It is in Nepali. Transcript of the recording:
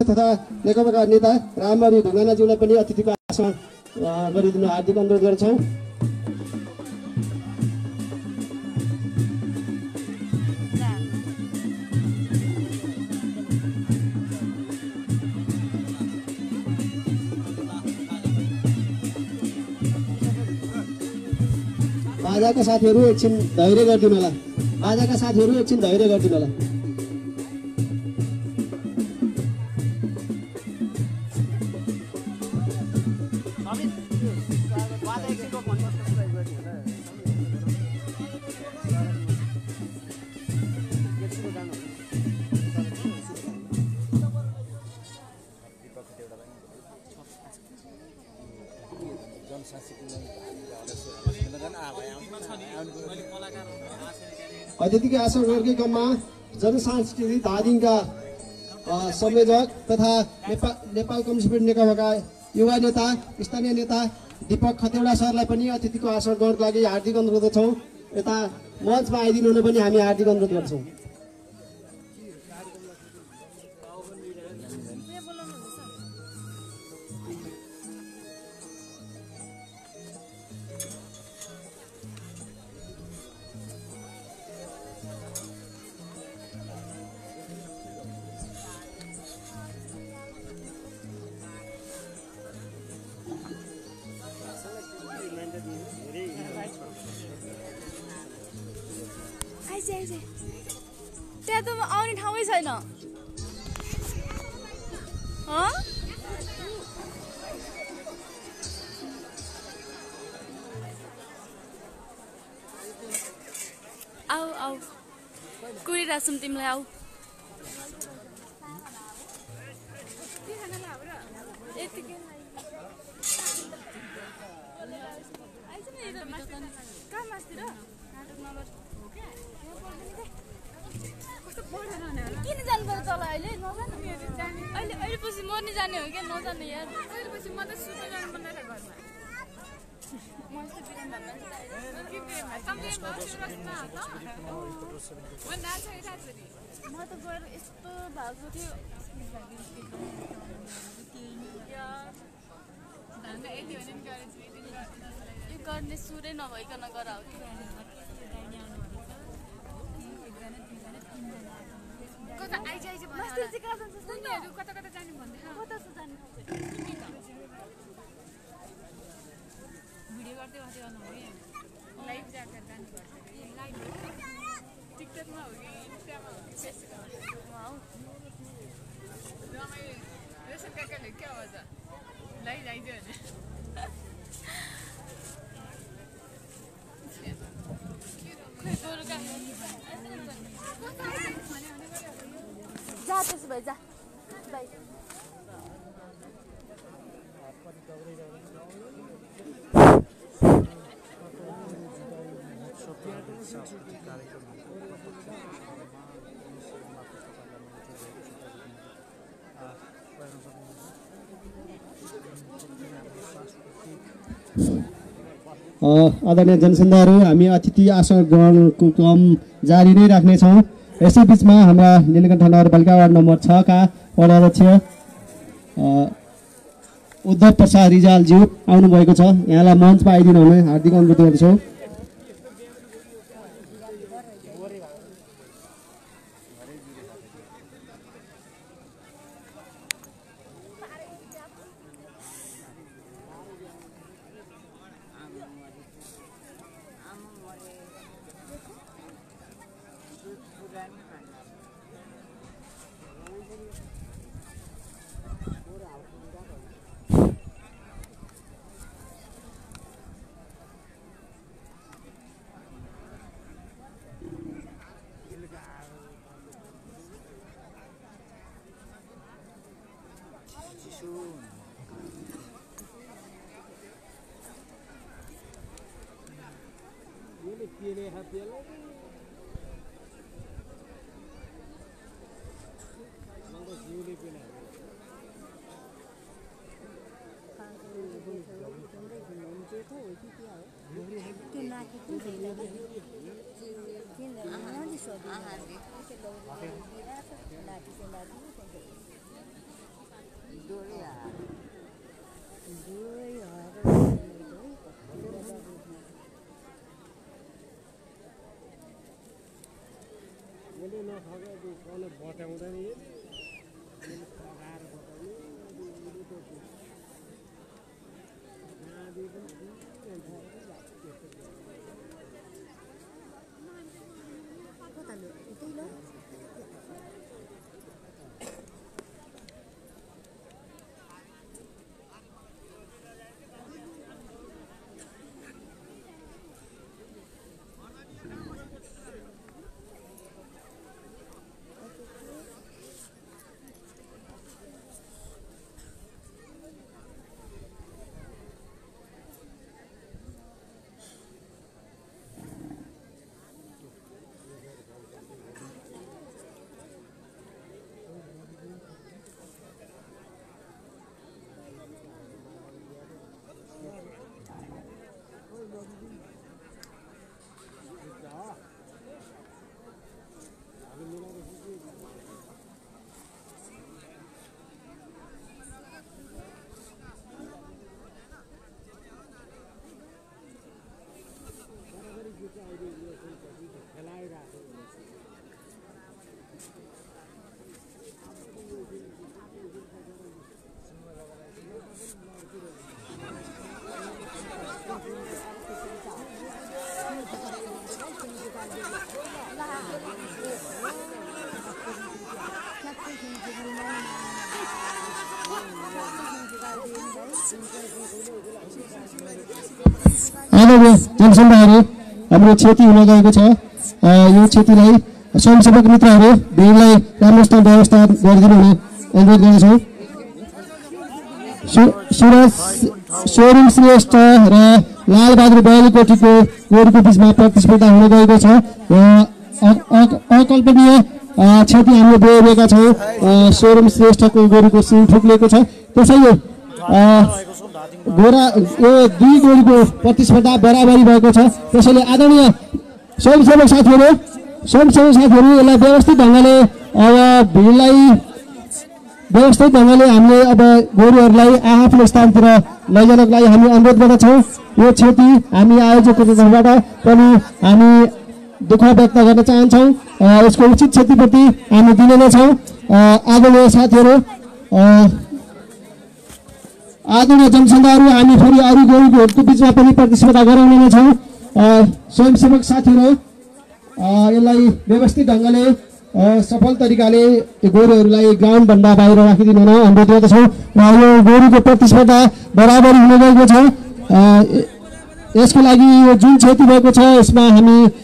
तथा नेकपाका नेता रामबहादुर ढुङ्गानाज्यूलाई पनि अतिथिको आसन गरिदिनु हार्दिक अनुरोध गर्छौँ। बाजाका साथीहरू एकछिन धैर्य गरिदिनु होला। बाजाका साथीहरू एकछिन धैर्य गरिदिनु होला। अतिथिको आसन गरेकै क्रममा जनसांस्कृतिक धादिङका संयोजक तथा नेपाल कम्युनिस्ट पार्टी नेकपाका युवा नेता स्थानीय नेता दीपक खतेडा सरलाई पनि अतिथिको आसन गर्नको लागि हार्दिक अनुरोध गर्छौँ। यता मञ्चमा आइदिनु हुन पनि हामी हार्दिक अनुरोध गर्छौँ। त्यहाँ त आउने ठाउँै छैन। आऊ आऊ कुरिरहेको छौँ तिमीलाई आऊ। किन जानु पर्यो तल अहिले नजानु अहिले अहिले पछि मर्ने जाने हो क्या नजानु यार अहिले पछि म त सुत्नु जानु पर्ने घरमा म यस्तो बिराम म त गएर यस्तो भएको थियो यो गर्ने सुरै नभइकन गराउ कता आइज कता कता जाने भन्दै कता जाने भिडियो गर्दै गर्दै गर्नु हो लाइभ जान्छ जानुपर्छ लाइभ टिकटकमा हो कि इन्स्टामा हो कि फेसबुकमा हो रमाइ रेसन काकाले के आवाज लाइभ आइदियो भने जा त्यसो भए जा बाई आदरणीय जनसन्धाहरू हामी अतिथि आसन ग्रहणको क्रम जारी नै राख्नेछौँ। यसै बिचमा हाम्रा नीलकण्ठ नगरपालिका वार्ड नम्बर 6 का वार्ड अध्यक्ष उद्धव प्रसाद रिजालज्यू आउनुभएको छ। यहाँलाई मञ्चमा आइदिनु हुन हार्दिक अनुरोध गर्छौँ। आदरणीय जनसमुदायहरू हाम्रो क्षति हुन गएको छ। यो क्षतिलाई स्वयंसेवक मित्रहरू भिडलाई राम्रोसँग व्यवस्था गरिदिनु हुने अनुरोध गर्दछौँ। सोरुम श्रेष्ठ र लालबहादुर बयालीकोटीको गोरुको बिचमा प्रतिस्पर्धा हुन गएको छ र अकल्पनीय क्षति हामीले बेहोरेका छौँ। सोरुम श्रेष्ठको गोरुको सिङ ठुक्लिएको छ। त्यसैले गोरा यो दुई गोरुको प्रतिस्पर्धा बराबरी भएको छ। त्यसैले आदरणीय स्वयंसेवक साथीहरू यसलाई व्यवस्थित ढङ्गले अब भिडलाई व्यवस्थित ढङ्गले हामीले अब गोरुहरूलाई आफ्नो स्थानतिर लैजानको लागि हामी अनुरोध गर्दछौँ। यो क्षति हामी आयोजकको तर्फबाट पनि हामी दुःख व्यक्त गर्न चाहन्छौँ। यसको उचित क्षतिप्रति हामी दिने नै छौँ। आदरणीय साथीहरू, आदरणीय जनसमुदायहरू, हामी फेरि अरू गोरुहरूको बिचमा पनि प्रतिस्पर्धा गराउने नै छौँ। स्वयंसेवक साथीहरू यसलाई व्यवस्थित ढङ्गले सफल तरिकाले गोरुहरूलाई ग्राउन्डभन्दा बाहिर राखिदिनु हुन अनुरोध गर्दछौँ र यो गोरुको प्रतिस्पर्धा बराबरी हुन गएको छ। यसको लागि यो जुन क्षति भएको छ यसमा हामी